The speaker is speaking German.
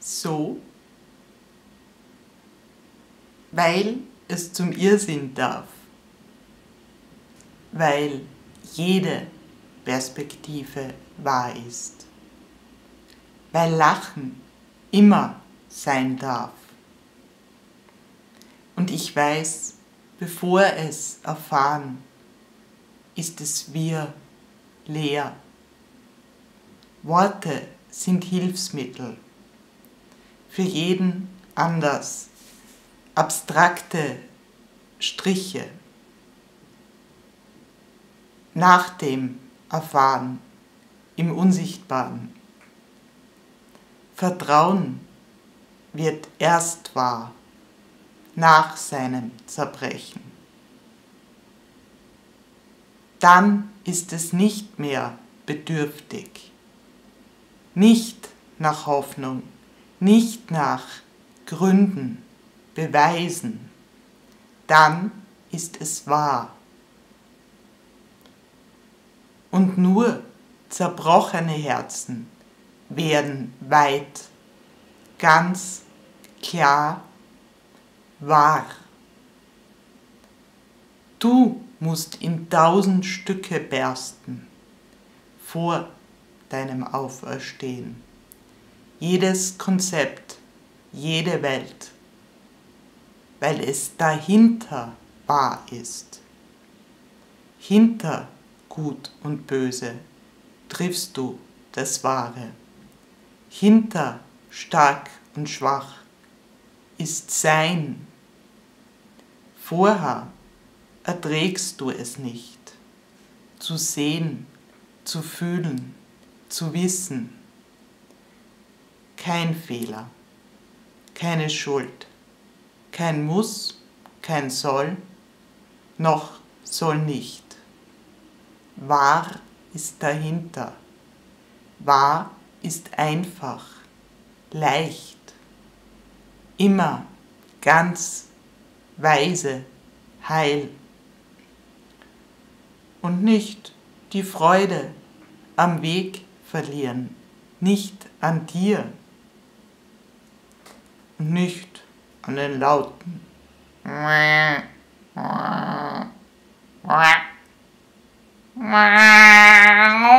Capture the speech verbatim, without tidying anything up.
so, weil es zum Irrsinn darf, weil jede Perspektive wahr ist, weil Lachen immer sein darf. Und ich weiß, bevor es erfahren, ist es wir leer. Worte sind Hilfsmittel, für jeden anders, abstrakte Striche. Nach dem Erfahren, im Unsichtbaren. Vertrauen wird erst wahr, nach seinem Zerbrechen. Dann ist es nicht mehr bedürftig, nicht nach Hoffnung, nicht nach Gründen, Beweisen. Dann ist es wahr. Und nur zerbrochene Herzen werden weit, ganz klar wahr. Du musst in tausend Stücke bersten vor deinem Auferstehen. Jedes Konzept, jede Welt, weil es dahinter wahr ist. Hinter Gut und Böse triffst du das Wahre. Hinter stark und schwach ist Sein. Vorher erträgst du es nicht, zu sehen, zu fühlen, zu wissen. Kein Fehler, keine Schuld, kein Muss, kein Soll, noch soll nicht. Wahr ist dahinter. Wahr ist einfach, leicht, immer ganz weise, heil. Und nicht die Freude am Weg verlieren, nicht an dir und nicht an den Lauten. Wow.